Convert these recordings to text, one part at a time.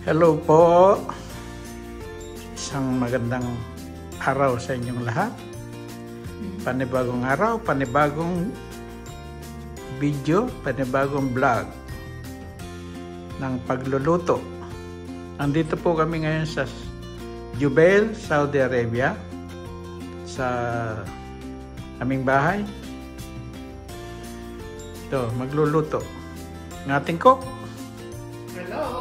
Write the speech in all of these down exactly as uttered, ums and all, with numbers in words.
Hello po. Isang magandang araw sa inyong lahat. Panibagong araw, panibagong video, panibagong vlog ng pagluluto. Andito po kami ngayon sa Jubail, Saudi Arabia, sa aming bahay. Ito, magluluto ng ating cook. Hello!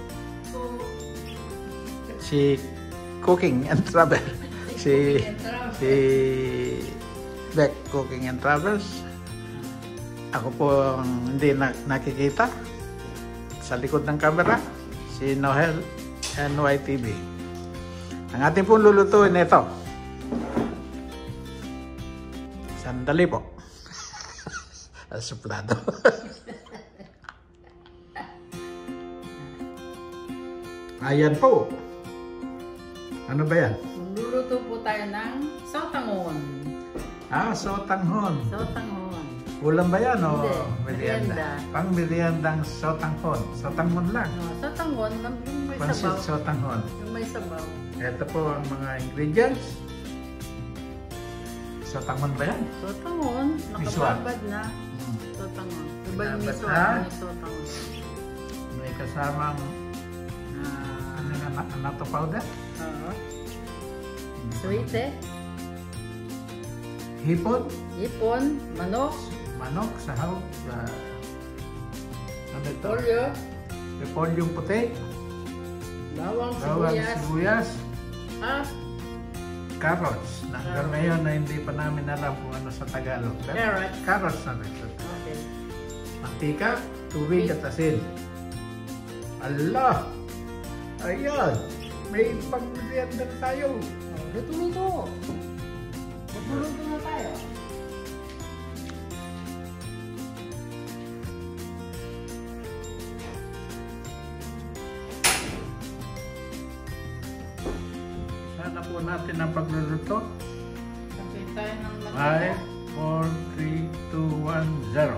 Si Cooking and Travel. si si Beck Cooking and Travels. Ako po ang hindi na, nakikita sa likod ng camera, si Noel N Y T V. Ang ating pong lulutuin ito. Sandali po. Suplado. Ayan po. Ano ba yan? Luluto po tayo ng sotanghon. Ah, sotanghon. Sotanghon. Ulam ba yan o Hindi, merienda? merienda. Pang meriendang sotanghon. Sotanghon lang. No, sotanghon, yung may Pansit sabaw. sotanghon. Yung may sabaw. Ito po ang mga ingredients. Sotanghon ba yan? Sotanghon, nakababad na. Hmm. Sotanghon. Iba yung Babad miso na. at yung sotanghon. May kasamang Ah, ano nga, na- natto powder. oo. Sweet eh. Hipon. Ipon, manok, Manok. Sahaw. Uh, ano ito? polyo, Repolyong puti. bawang, Bawang, sibuyas, sibuyas. at Carrots. Na hanggang ngayon na hindi pa namin alam kung ano sa Tagalog. Pero Carrots. Carrots na rin. okay. Mantika, tubig at asin. Allah! Ayan! May pang-merienda na tayo. Oh, luto-luto. Luto-luto na tayo. Sana po natin ang pagluluto. Sabay tayo ng mantika. five, four, three, two, one, zero.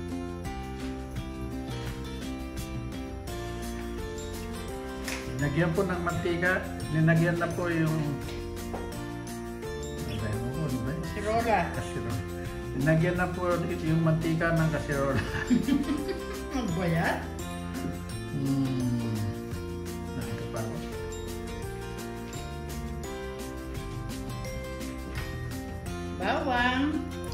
Linagyan po ng mantika. Linagyan na po yung... Ano ba yun? Ano ba yun? Sirola. Kasirola. Linagyan na po yung mantika ng kasirola. Ano ba yan? Hmm. Nakita pa ako. Bawang.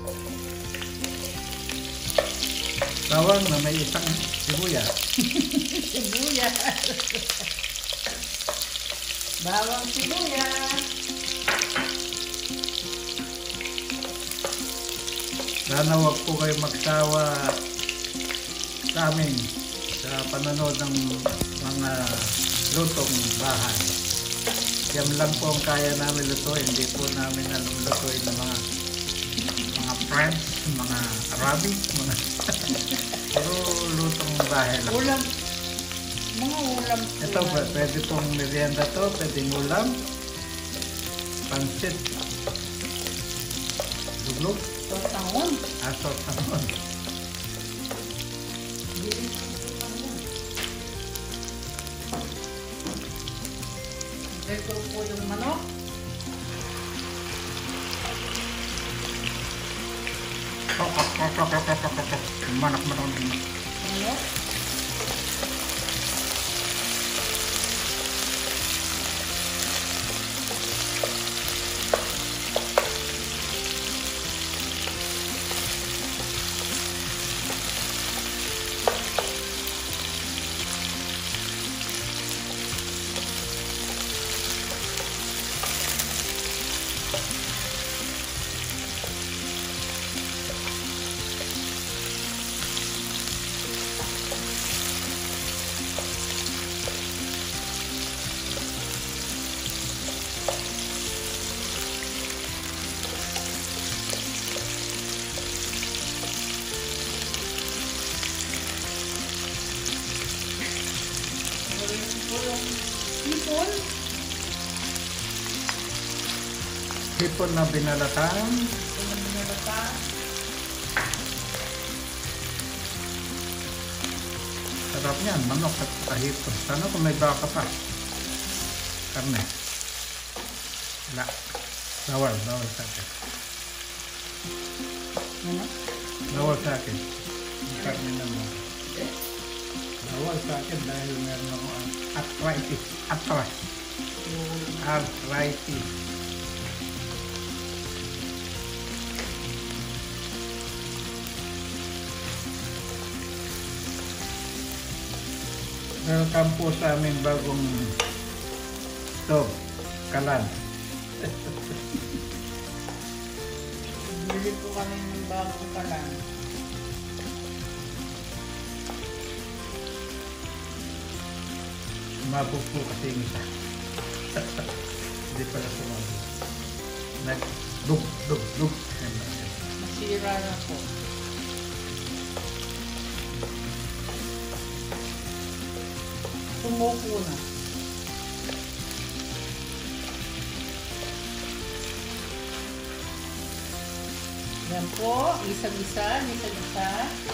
Bawang na may isang sibuyas. Sibuyas. Bawang sibuyas. Sana wag po kayo magsawa sa amin sa panonood ng mga lutong bahay. Yan lang po ang kaya namin lutuin. Hindi po namin alam lutuin ng mga mga French, mga Arabic, mga puro lutong bahay lang. Ulam. Mga ulam. Ito, ulam. pwede pong merienda to, pwedeng ulam, pansit, duglog, Sotanghon. aso, tangon. Ito po yung manok. Manak manak. Manok. Ipon. Hipon na binalatan. Ito yung binalata. Sarap niyan, manok at kahito. Sana kung may baka pa. Karne. Wala. Bawal, bawal sa akin. Ano? Bawal sa akin. Ang karne naman. Bawal sa akin dahil meron ako ang arthritis. Arthritis. Arthritis. Welcome po sa aming bagong stove, kalan. Bili po kami ng bagong kalan. Sumabog po kasi yung isa. Hindi pala sumabog. Nag-dug, dug, dug. Masira na po. Sumuko na. Yan po, isa-isa, isa-isa.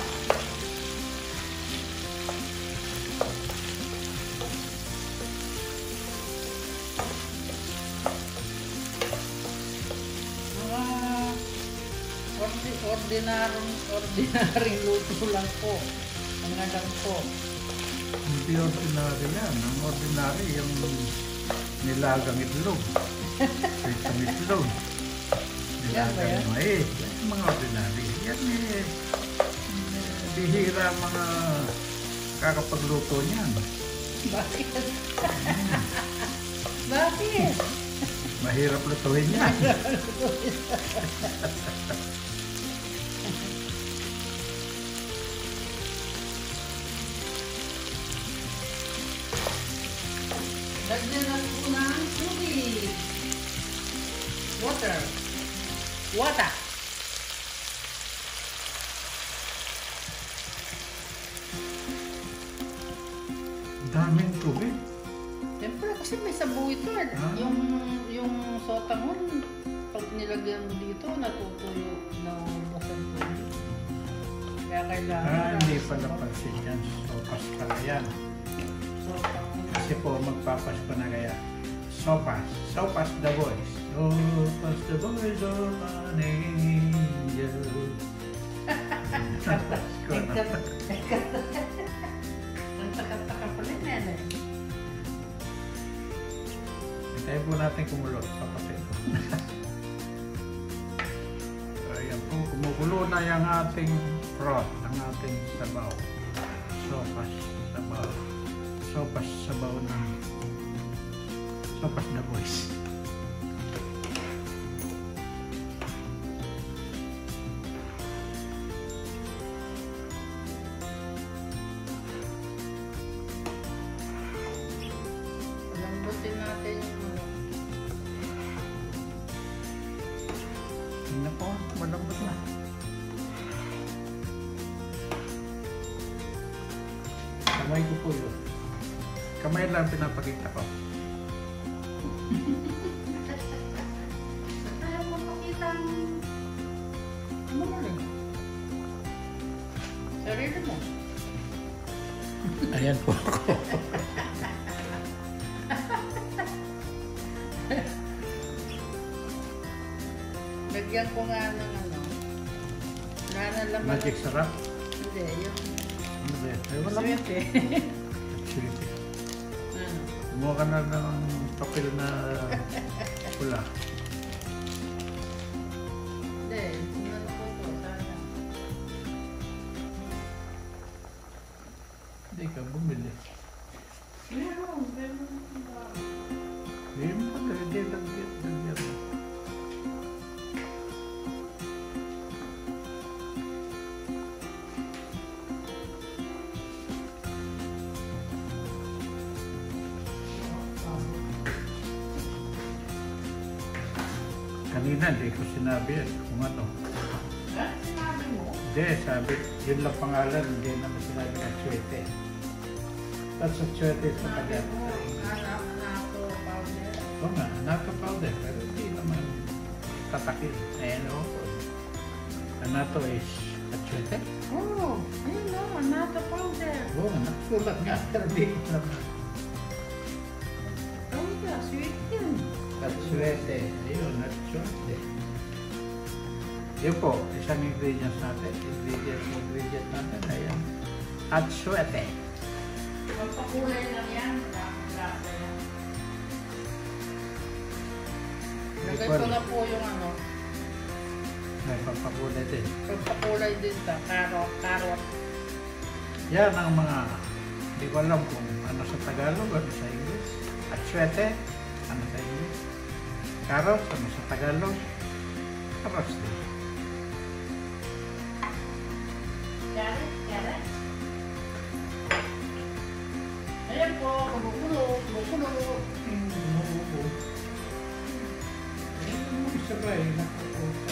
Mga ordi ordinaryong ordinaryong luto lang po. Mga lang po. Hindi ordinary yan. Ang ordinary yung nilagang itlog. Pritong itlog. Yan ba yan? Nilagang mais. Yan yung mga ordinary. Yan eh. Bihira ang mga kakapagluto niyan. Bakit? Bakit? Mahirap lutuin yan. Lagyan na po ng tubig. Water. Water. Daming tubig. Siyempre kasi may sabaw ito. Eh. Ah. Yung, yung sotangon, pag nilagyan mo dito, natutuyo na ubusan tubig. Kaya kailangan. Ah, hindi pala pansin yan. Sopas pala yan. Sotangon. Kasi po magpapas pa na kaya. Sopas. Sopas the voice. Sopas the voice of an angel. Sopas ko na. Ang taka-taka pala yan eh. Hintayin po natin kumulot. Papatay ko. Ayan po. Kumukulo na yung ating broth. Ang ating sabaw. Sopas sabaw. Sopas sabaw ng Sopas the voice. Lambutin natin yung ano. Tingnan po. Malambot na. Kamay ko po yun. Kamay lang pinapakita ko. Ayaw mo pakita ang mamuling. Sarili mo. Ayan po ako. Lagyan ko nga ng ano. Nanalaman. Magic sarap. Hindi, yung Ano ba yan? Ay, wala mo. swerte. Swerte. Ano? Kumuha ka na ng papel na pula. Hindi, sinano ko to, sana. Hindi ka bumili. Meron, meron. Hindi mo pala. Hindi, lagyan. Lagyan mo. Kanina, hindi ko sinabi yan kung ano. Ha? Sinabi mo? Hindi, sabi, yun lang pangalan, hindi naman sinabi ng Chuete. That's a Chuete sa Sinabi tagat. mo, anak na ako, powder. Oo nga, nato powder, pero hindi naman tatakil. Ayan o. Anato is a Aswete? Oh, ayun o, annatto powder. Oo, oh, nagsulat nga. Pero di ko alam. Tawag ka, sweet yun. Aswete. Ayun, aswete. Yun po, isang ingredients natin. Ingredients, ingredients natin. Ayan. Aswete. Magpakulay lang yan. Lasa yan. Lagay ko na po yung ano. May pampakulay din. Magpakulay din sa carrot. Carrot. Yan ang mga, hindi ko alam kung ano sa Tagalog, ano sa English. Aswete, ano sa English. Carrots, ano sa Tagalog. Carrots din. Carrot, carrot. Ayan po, kumukulo, kumukulo. Oo. Ayun, isa ba eh, nakukuha.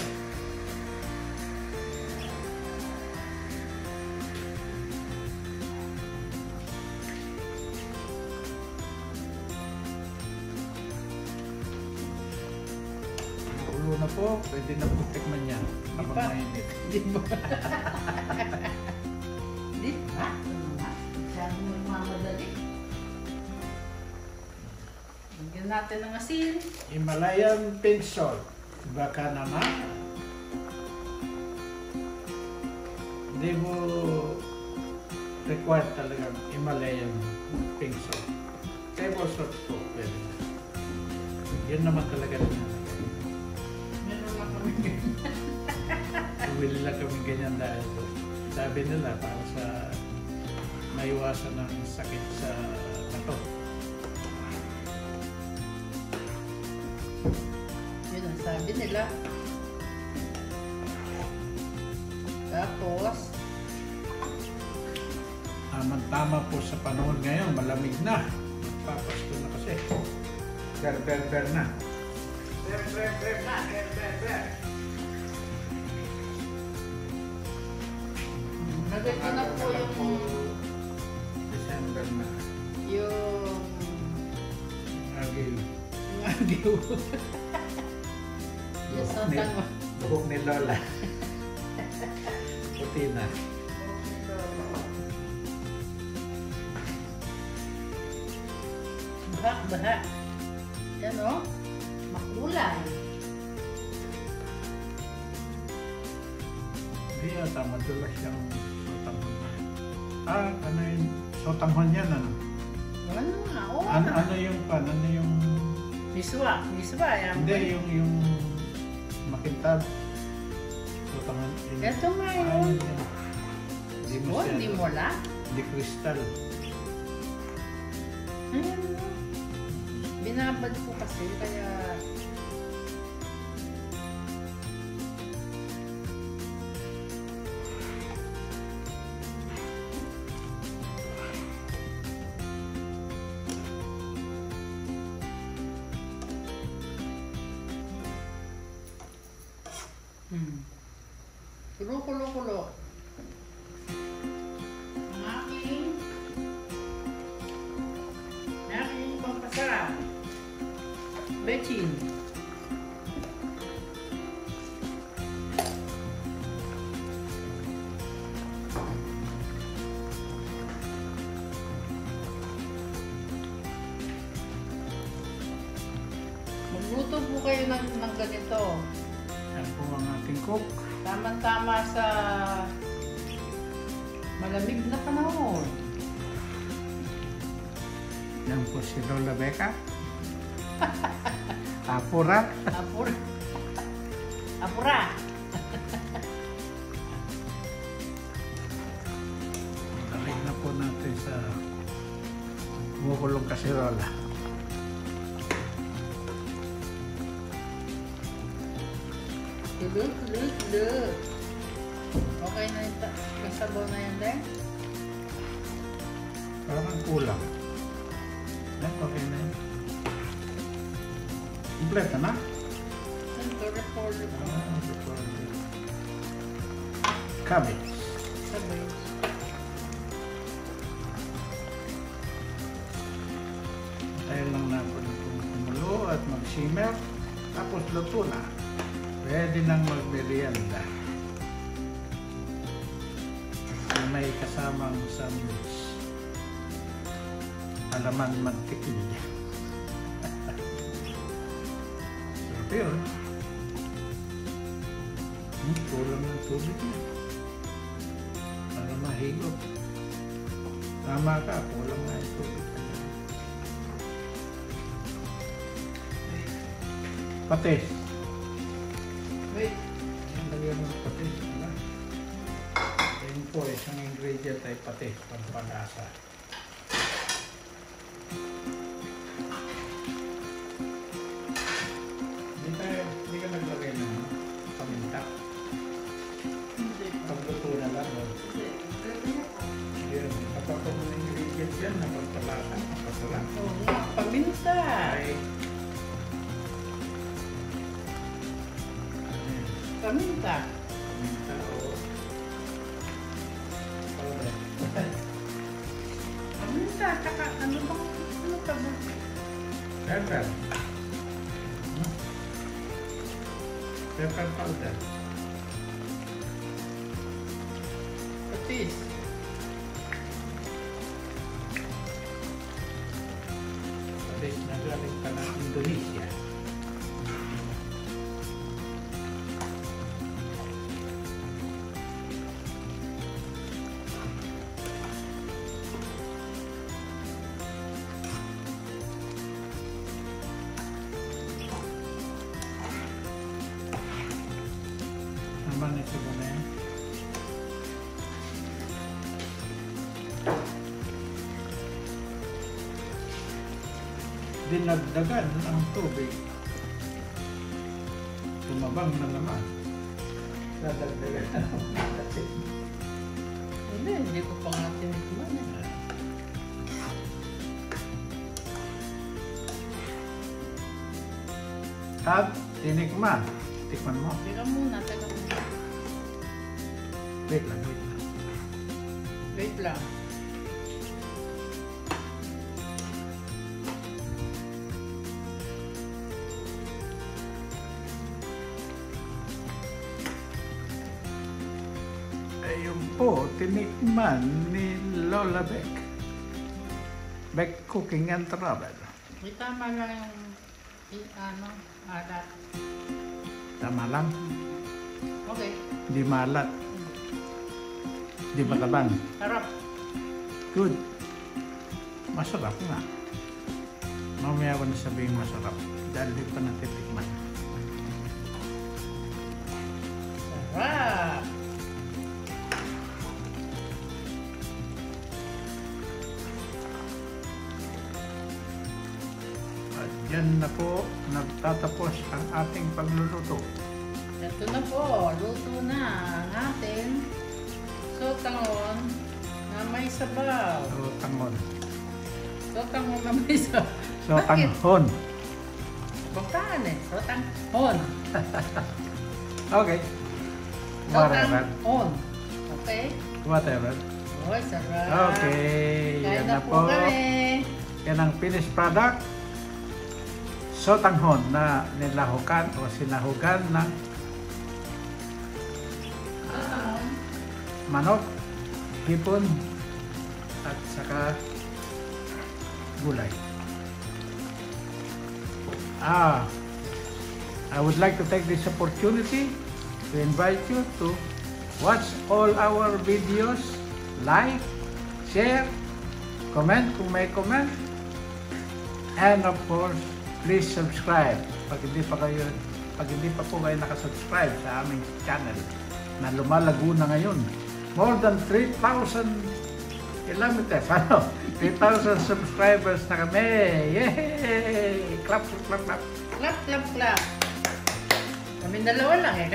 Ulo na po, pwede na po tikman niya. Habang pa. mainit. Di ba? Di ba? Masyado magmamadali. Lagyan natin ng asin. Himalayan pink salt. Baka naman. Hindi mo required talaga Himalayan pink salt. Table salt po. Pwede. Yun naman talaga rin. Meron lang kami ganyan. Bumili lang kami ganyan dahil sabi nila para sa maiwasan ng sakit sa bato. Yun ang sabi nila. Tapos, Tama-tama po sa panahon ngayon, malamig na. Papasko na kasi. Ber-ber-ber na. Ber-ber-ber na, ber-ber-ber. lagay ko na po yung December na. yung Agil. yung agiw. Yung sotang mo. Buhok ni Lola. Puti na. Baha, baha. Yan o. Makulay. Hindi yata madulas yung sotanghon na. Ah, ano yung sotanghon yan? Ano? Ano nga? Oo. Ano, ano yung pan? Ano yung... Miswa. Miswa. Yan Hindi, po. yung, yung makintab. Sotanghon. Yung- Ito nga Ah, yun. yun yan. Hindi mo Oh, siya. hindi mo lang. Hindi kristal. Ayan mo. Binabad ko kasi kaya Hmm. Kulo, kulo, kulo. Ang aking ang aking pampasarap. Bechin. Magluto po kayo ng, ng ganito. Yan po ang ating cook. Tama-tama sa malamig na panahon. Yan po si Lola Becca. Apura. Apura. Apura. Dalig na po natin sa kumukulong kasirola. Tulo, tulo, tulo. Okay na yung ta- may sabaw na yan din? Parang kulang. Yan, okay na yun. Kompleto na? Ito, repolyo po. Ah, repolyo. Cabbage. Sabay. Tayo lang natin itong kumulo at mag-simmer. Tapos luto na. Pwede nang magmerienda. may kasamang sandwich. Alaman mantikilya. Sarap yun. Hmm, kulang ng tubig na. Para mahigop. Tama ka, kulang na yung tubig. Patis. Wait. Lagyan mo ng patis. Diba? Ayun po, isang ingredient ay patis. Pampalasa. Hindi tayo, hindi ka naglagay ng paminta. Hindi. Pagluto na lang. No? Hindi. Yun, kapag mga ingredients yan na magpalasa. Masarap. Oo nga, paminta. Ay, Paminta. paminta o powder. Paminta, kaka, ano bang, ano ka ba? Pepper. Hmm? Pepper powder. Patis. Patis na galing pa ng Indonesia. Naman ito ba na yan? Dinagdagan ang tubig. Tumabang na naman. Dadagdagan na naman. Hindi, hindi ko pa nga tinikman eh. At tinikman. Tikman mo. Teka muna, teka muna. Wait lang, wait lang. Wait lang. Ayun po, tinikman ni Lola Beck. Beck Cooking and Travel. May tama lang yung, i- ano, alat. Tama lang. Okay. Di malat. Di matabang. Sarap. Good. Masarap nga. Mamaya ko na sabihin masarap. Dahil di pa natitikman. Sarap. At dyan na po nagtatapos ang ating pagluluto. Ito na po, luto na ang ating sotangon na may sabaw. So, tangon. Sotangon na may sabaw. So, tanghon. Buktaan eh, sotangon. Okay. Whatever. Sotangon. Okay? Whatever. Oy, sarap. Okay. Kain Yan na na po po. kami. Yan ang finished product. Sotanghon na nilahukan o sinahugan ng Sotangon. manok, hipon, at saka gulay. Ah, I would like to take this opportunity to invite you to watch all our videos, like, share, comment kung may comment, and of course, please subscribe pag hindi pa kayo, pag hindi pa po kayo nakasubscribe sa aming channel na lumalago na ngayon. More than three thousand kilometers, ano? three thousand subscribers na kami! Yay! Clap, clap, clap! Clap, clap, clap. Kami dalawa lang eh.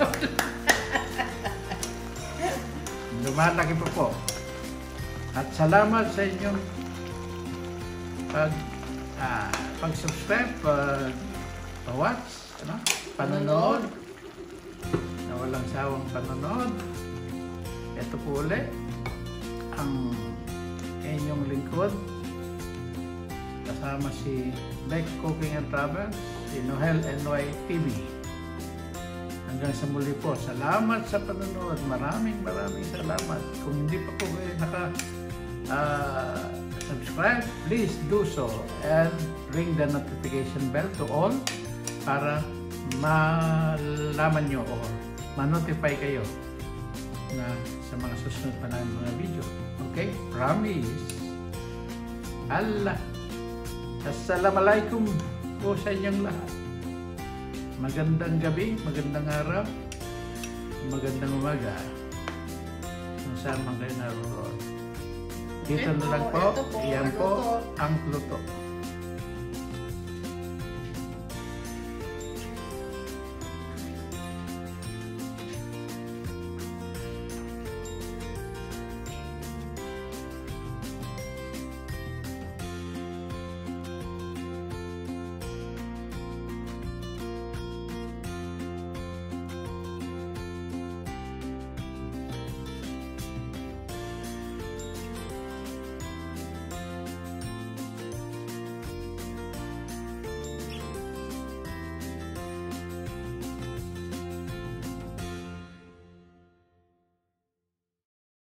Lumalaki po po. At salamat sa inyong pag, ah, pag-subscribe, pag, pag-watch, ano? Panonood. Na walang sawang panonood. Ito po ulit ang inyong lingkod. Kasama si Beck Cooking and Travel, si Noel N Y T V. Hanggang sa muli po, salamat sa panonood. Maraming maraming salamat. Kung hindi pa po kayo naka uh, subscribe, please do so and ring the notification bell to all para malaman nyo o ma-notify kayo na sa mga susunod pa namin mga video. Okay? Promise. Allah. Assalamualaikum po sa inyong lahat. Magandang gabi, magandang araw, magandang umaga. Kung saan man kayo naroon. Dito Ito na lang po, po, ito po, iyan ang po luto. ang luto.